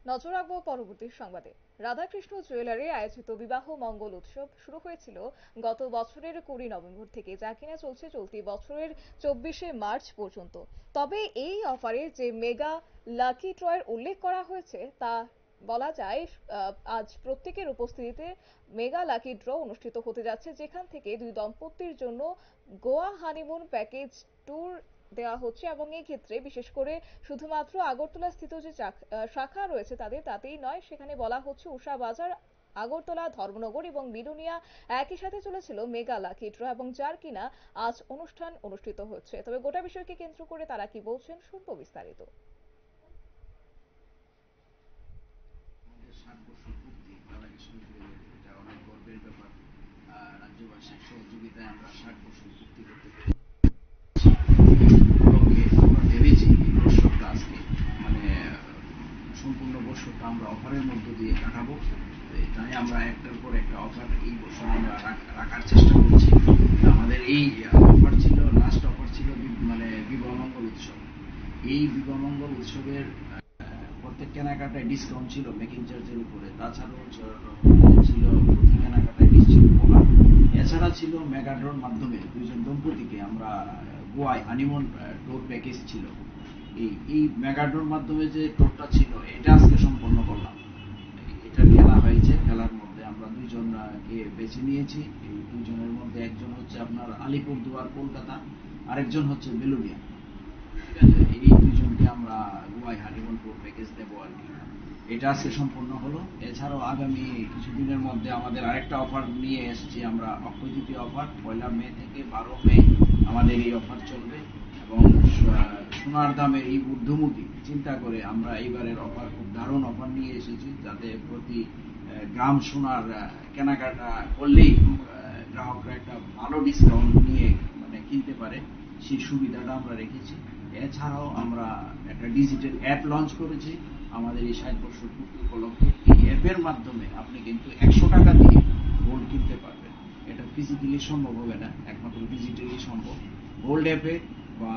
নজর রাখবো পরবর্তী সংবাদে। রাধাকৃষ্ণ জুয়েলারি আয়োজিত বিবাহ মঙ্গল উৎসব শুরু হয়েছিল গত বছরের 20 নভেম্বর থেকে, যা কিনা চলছে চলতি বছরের 24শে মার্চ পর্যন্ত। তবে এই অফারে যে মেগা লাকি ড্রয়ের উল্লেখ করা হয়েছে তা বলা যায় আজ প্রত্যেকের উপস্থিতিতে মেগা লাকি ড্র অনুষ্ঠিত হতে যাচ্ছে, যেখান থেকে দুই দম্পতির জন্য গোয়া হানিমুন প্যাকেজ ট্যুর দেওয়া হচ্ছে। এবং এই ক্ষেত্রে বিশেষ করে শুধুমাত্র আগরতলা স্থিত যে শাখা রয়েছে তাতেই নয়, সেখানে বলা হচ্ছে উষা বাজার, আগরতলা, ধর্মনগর এবং বিডুনিয়া একই সাথে চলেছিল মেগা লাকি ড্র, এবং যার কিনা আজ অনুষ্ঠান অনুষ্ঠিত হচ্ছে। তবে গোটা বিষয়কে কেন্দ্র করে তারা কি বলছেন শুনবো বিস্তারিত। আমাদের 60 বছর পূর্তি রাধাকৃষ্ণ জুয়েলারি, এটা অনেক গর্বের ব্যাপার। রাজ্যবাসীর সহযোগিতায় আমরা 60 বছর পূর্তি করতে পেরেছি। উপলক্ষে আমরা ভেবেছি এই বছরটা আজকে মানে সম্পূর্ণ বছরটা আমরা অফারের মধ্য দিয়ে কাটাবো। তাই আমরা একটার পর একটা অফার এই বছর আমরা রাখার চেষ্টা করছি। আমাদের এই অফার ছিল, লাস্ট অফার ছিল মানে বিবাহ মঙ্গল উৎসব। এই বিবাহ মঙ্গল উৎসবের প্রত্যেক কেনাকাটায় ডিসকাউন্ট ছিল মেকিং চার্জের উপরে। তাছাড়াও ছিল প্রতি কেনাকাটায় নিশ্চিত উপহার। এছাড়া ছিল মেগাড্রোর মাধ্যমে দুইজন দম্পতিকে আমরা গোয়ায় হানিমুন ট্যুর প্যাকেজ ছিল। এই মেগাড্রোর মাধ্যমে যে ট্যুরটা ছিল এটা আজকে সম্পন্ন করলাম। এটা খেলা হয়েছে, খেলার মধ্যে আমরা দুইজনকে বেছে নিয়েছি। এই দুইজনের মধ্যে একজন হচ্ছে আপনার আলিপুরদুয়ার কলকাতা, আরেকজন হচ্ছে বেলুনিয়া। ঠিক আছে, এই দুইজনকে আমরা গোয়ায় হানিমুন ট্যুর প্যাকেজ দেবো আর কি। এটা আজকে সম্পন্ন হলো। এছাড়াও আগামী কিছুদিনের মধ্যে আমাদের আরেকটা অফার নিয়ে এসেছি আমরা, অক্ষয় তৃতীয়া অফার। 1 মে থেকে 12 মে আমাদের এই অফার চলবে এবং সোনার দামের এই ঊর্ধ্বমুখী চিন্তা করে আমরা এইবারের অফার খুব দারুণ অফার নিয়ে এসেছি, যাতে প্রতি গ্রাম সোনার কেনাকাটা করলেই গ্রাহকরা একটা ভালো ডিসকাউন্ট নিয়ে মানে কিনতে পারে, সেই সুবিধাটা আমরা রেখেছি। এছাড়াও আমরা একটা ডিজিটাল অ্যাপ লঞ্চ করেছি আমাদের এই 60 বছর পূর্তি উপলক্ষে। এই অ্যাপের মাধ্যমে আপনি কিন্তু 100 টাকা দিয়ে গোল্ড কিনতে পারবেন। এটা ফিজিক্যালি সম্ভব হবে না, একমাত্র ডিজিটালি সম্ভব। গোল্ড অ্যাপে বা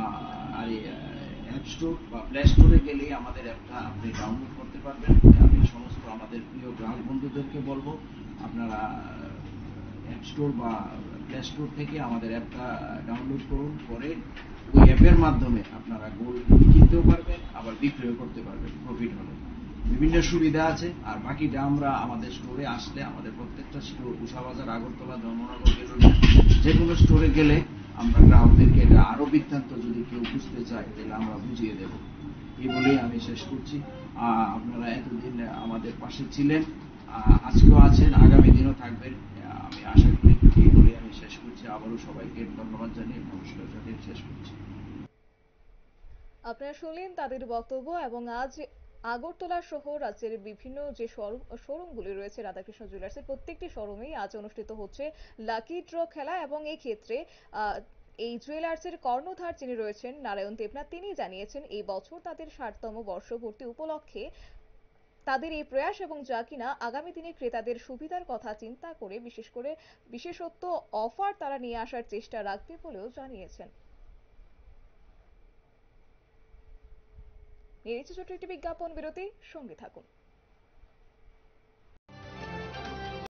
অ্যাপ স্টোর বা প্লে স্টোরে গেলেই আমাদের অ্যাপটা আপনি ডাউনলোড করতে পারবেন। আমি সমস্ত আমাদের প্রিয় গ্রাহক বন্ধুদেরকে বলবো, আপনারা অ্যাপ স্টোর বা প্লে স্টোর থেকে আমাদের অ্যাপটা ডাউনলোড করুন, করে ওই অ্যাপের মাধ্যমে আপনারা গোল্ড কিনতেও পারবেন, আবার বিক্রয় করতে পারবেন প্রফিট হলে। বিভিন্ন সুবিধা আছে। আর বাকিটা আমরা আমাদের স্টোরে আসলে, আমাদের প্রত্যেকটা স্টোর উষাবাজার, আগরতলা, ধর্মনগর, বেলুনিয়া যে কোনো স্টোরে গেলে আমরা গ্রাহকদেরকে এটা আরো বৃত্তান্ত যদি কেউ বুঝতে চায় তাহলে আমরা বুঝিয়ে দেব। এই বলেই আমি শেষ করছি। আপনারা এতদিন আমাদের পাশে ছিলেন, আজকেও আছেন, আগামী দিনও থাকবেন আমি আশা করি। এই বলেই আমি শেষ করছি। আবারও সবাইকে ধন্যবাদ জানিয়ে নমস্কার জানিয়ে শেষ করছি। আপনারা শুনলেন তাদের বক্তব্য। এবং আজ আগরতলা সহ রাজ্যের বিভিন্ন যে শোরুমগুলি রয়েছে রাধাকৃষ্ণ জুয়েলার্সের, প্রত্যেকটি শোরুমেই আজ অনুষ্ঠিত হচ্ছে লাকি ড্র খেলা। এবং এই ক্ষেত্রে এই জুয়েলার্সের কর্ণধার যিনি রয়েছেন নারায়ণ দেবনাথ, তিনি জানিয়েছেন এই বছর তাদের 60তম বর্ষপূর্তি উপলক্ষে তাদের এই প্রয়াস, এবং যা কিনা আগামী দিনে ক্রেতাদের সুবিধার কথা চিন্তা করে বিশেষ করে বিশেষত্ব অফার তারা নিয়ে আসার চেষ্টা রাখবে বলেও জানিয়েছেন। নিয়ে নিচ্ছে ছোট্ট একটি বিজ্ঞাপন বিরতি, সঙ্গে থাকুন।